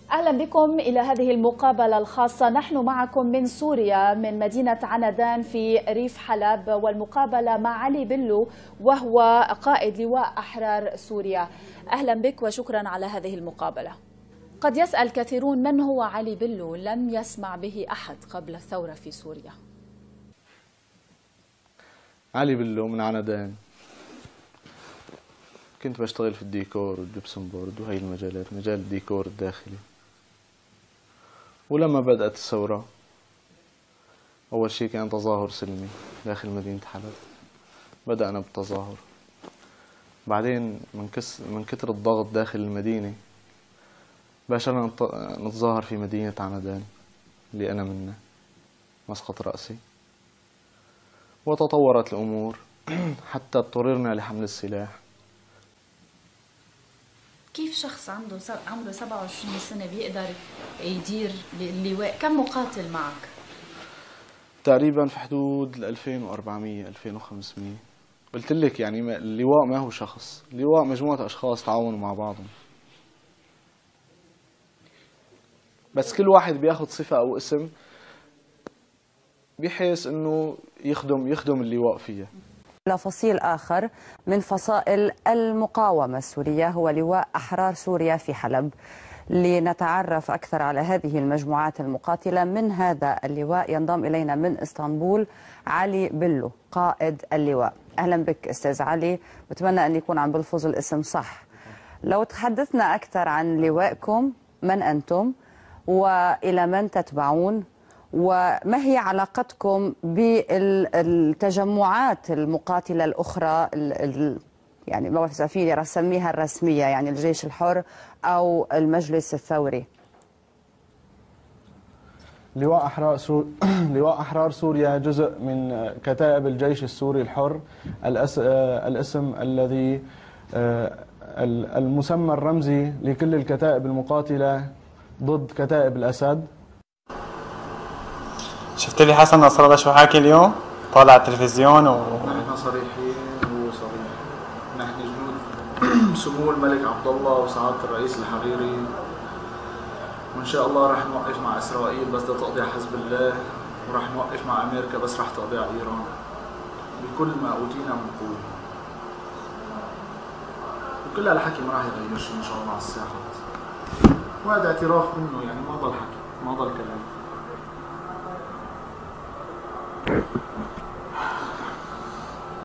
أهلا بكم إلى هذه المقابلة الخاصة. نحن معكم من سوريا من مدينة عنادان في ريف حلب، والمقابلة مع علي بلو وهو قائد لواء أحرار سوريا. أهلا بك وشكرا على هذه المقابلة. قد يسأل كثيرون من هو علي بلو؟ لم يسمع به أحد قبل الثورة في سوريا. علي بلو من عنادان، كنت بشتغل في الديكور والجبسون بورد وهي المجالات، مجال الديكور الداخلي. ولما بدأت الثورة أول شيء كان تظاهر سلمي داخل مدينة حلب، بدأنا بالتظاهر. بعدين من كتر الضغط داخل المدينة باشرنا نتظاهر في مدينة عنادان اللي أنا منها، مسقط رأسي. وتطورت الأمور حتى اضطررنا لحمل السلاح. كيف شخص عمره 27 سنة بيقدر يدير اللواء؟ كم مقاتل معك؟ تقريبا في حدود 2400 2500. قلت لك يعني اللواء ما هو شخص، اللواء مجموعة أشخاص تعاونوا مع بعضهم، بس كل واحد بياخد صفة أو اسم بحيث إنه يخدم اللواء فيها. إلى فصيل آخر من فصائل المقاومة السورية هو لواء أحرار سوريا في حلب، لنتعرف أكثر على هذه المجموعات المقاتلة. من هذا اللواء ينضم إلينا من إسطنبول علي بلو قائد اللواء. أهلا بك أستاذ علي، بتمنى أن يكون عم بلفظ الاسم صح. لو تحدثنا أكثر عن لوائكم، من أنتم وإلى من تتبعون، وما هي علاقتكم بالتجمعات المقاتلة الأخرى، يعني ما بعرف إذا رسميها الرسمية، يعني الجيش الحر أو المجلس الثوري؟ لواء أحرار سوريا جزء من كتائب الجيش السوري الحر، الاسم الذي المسمى الرمزي لكل الكتائب المقاتلة ضد كتائب الأسد. شفت لي حسن نصر الله شو حاكي اليوم؟ طالع على التلفزيون نحن صريحين وصريح. نحن جنود سمو الملك عبد الله وسعادة الرئيس الحريري، وإن شاء الله رح نوقف مع إسرائيل بس بدها تقضي حزب الله، ورح نوقف مع أمريكا بس رح تقضي على إيران بكل ما أوتينا من قوة. وكل هالحكي ما رح يغير شيء إن شاء الله على الساحات، وهذا اعتراف منه، يعني ما ضل حكي ما ضل كلام.